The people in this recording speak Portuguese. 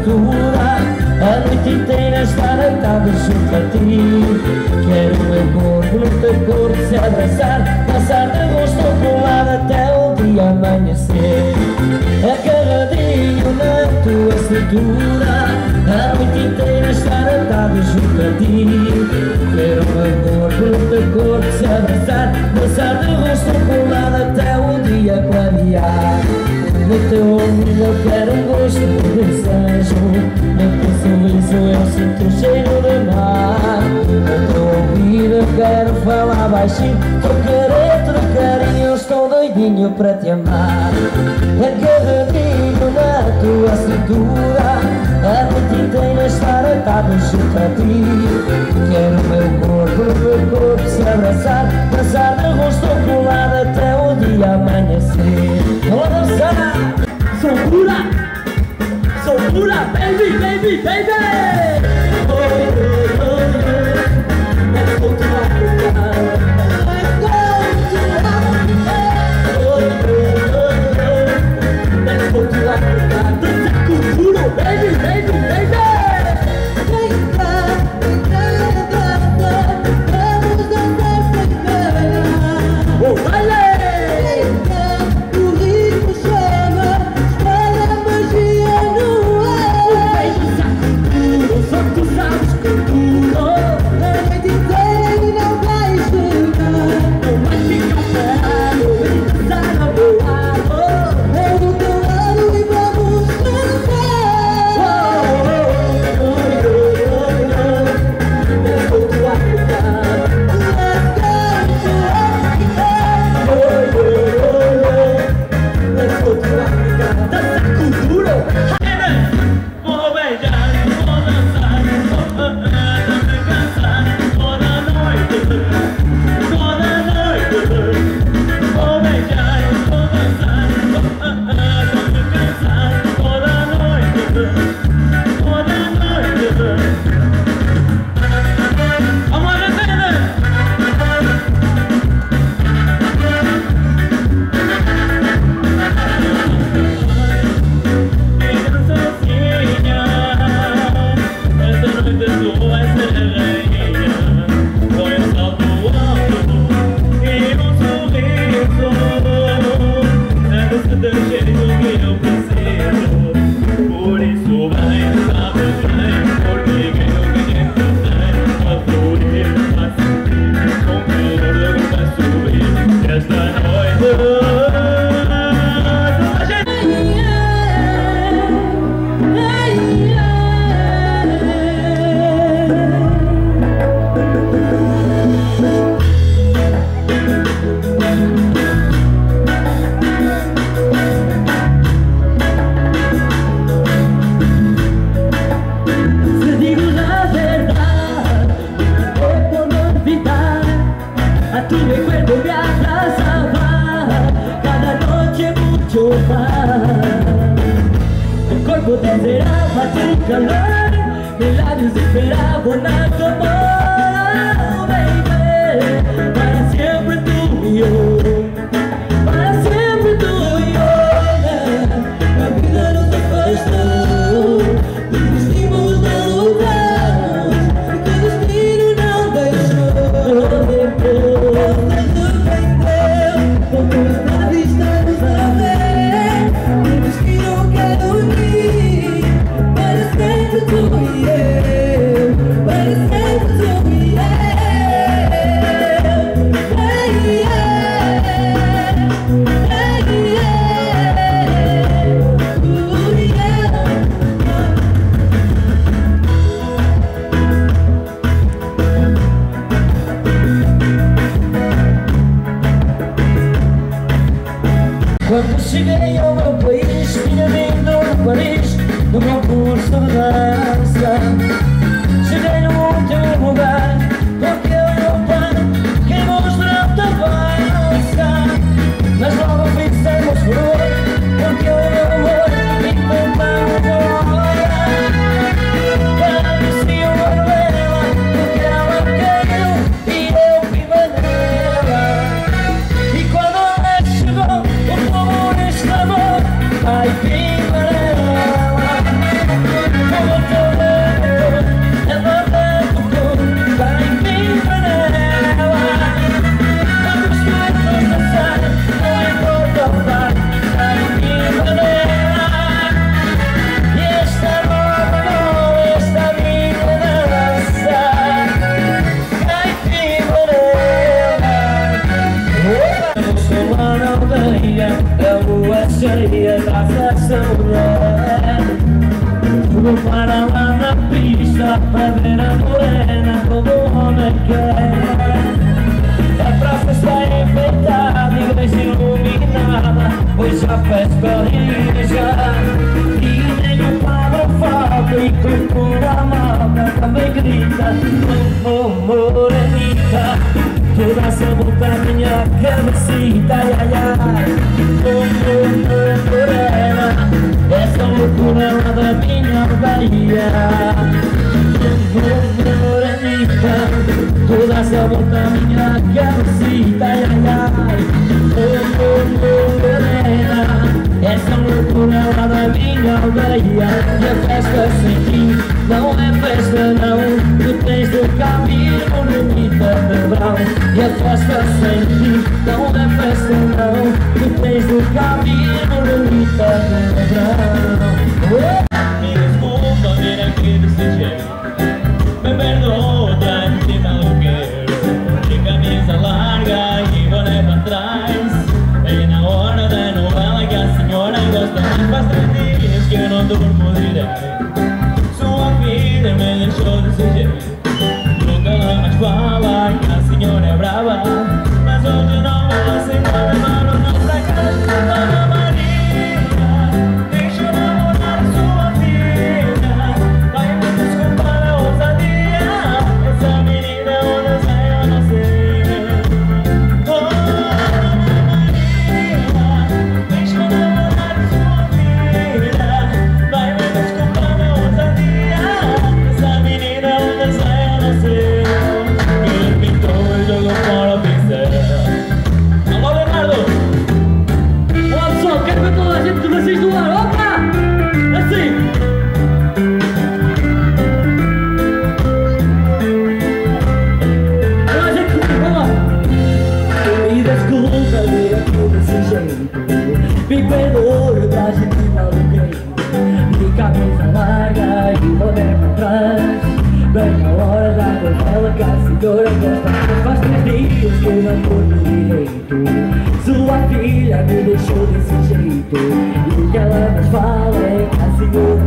cintura, a noite inteira estar deitado junto a ti. Quero o meu corpo no teu corpo se abraçar, passar de rosto colado até o dia amanhecer. Agarradinho na tua cintura, a noite inteira estar deitado junto a ti. Quero o meu corpo no teu corpo se abraçar, passar de rosto colado até o dia clarear. No teu ouvido eu quero um gosto de desejo, no teu sorriso eu sinto o cheiro de mar. No teu ouvido eu quero falar baixinho, trocar carinho, eu estou doidinho para te amar. Agarradinho na tua cintura, a noite inteira estar deitado junto a ti. Quero o meu corpo no meu corpo se abraçar, passar de rosto colado até o dia amanhecer. Vamos dançar! Sou pura, baby, baby, baby! Oh, oh, oh, oh. Let's go to Africa. Let's go to Africa. Oh, oh, oh, oh. Let's go to Africa. Dança com puro, baby, baby, baby! Oh, baile! Quando cheguei ao meu país, tinha vindo de Paris, no meu curso de dança. Cheguei no último lugar, porque eu e o plano que mostrou-te avança. Mas logo fizemos furor, porque eu e o amor inventamos olhar. Ela vestiu a vela, porque ela caiu e eu viva nela. E quando ela chegou, o povo exclamou: ai, viva nela. cheia, traz essa mulher. Vou para lá na pista pra ver a morena como o homem quer. A praça está enfeitada, igreja iluminada, pois a festa rija. E nenhum padre falta e cultura amada também grita: oh, morenita, toda essa volta a minha cabecita, ai, ai, ai. Oh, morena, essa loucura lá da minha aldeia. Morenita, toda essa volta a minha cabecita, ai, ai, ai. Oh, morena, essa loucura lá da minha aldeia. E a festa sem ti não é festa não, tu tens do caminho morenita de verão. E a festa sem ti não é festa não, tu tens do caminho morenita de verão. Me desculpa vir aqui desse jeito, me perdoa de maluqueiro, de camisa larga e boné pra trás. Bem na hora da novela que a senhora gosta, mas faz 3 dias que eu não durmo direito. Sua filha me deixou desse jeito, nunca ela mais fala que a senhora é brava. Mas hoje não vou sem problema, não pra casa, Dona Maria, deixa eu namorar sua filha. Vai me desculpar a ousadia, essa menina onde sai eu não sei. Oh, Dona Maria, deixa eu namorar sua filha. Vai me desculpar a ousadia, essa menina onde sai eu não sei. Ele pintou e jogou fora o pincel. Alô, Leonardo! Olha pessoal, quero ver toda a gente de vocês do ar, opa! Assim! Toda a gente comigo, vamos lá! Me desculpa vir aqui desse jeito, me perdoe pra gente maluqueiro, de camisa larga e boné pra trás. Bem na hora da novela que a senhora gosta, faz 3 dias que eu não durmo direito. Sua filha me deixou desse jeito, e o que ela mais fala é que a senhora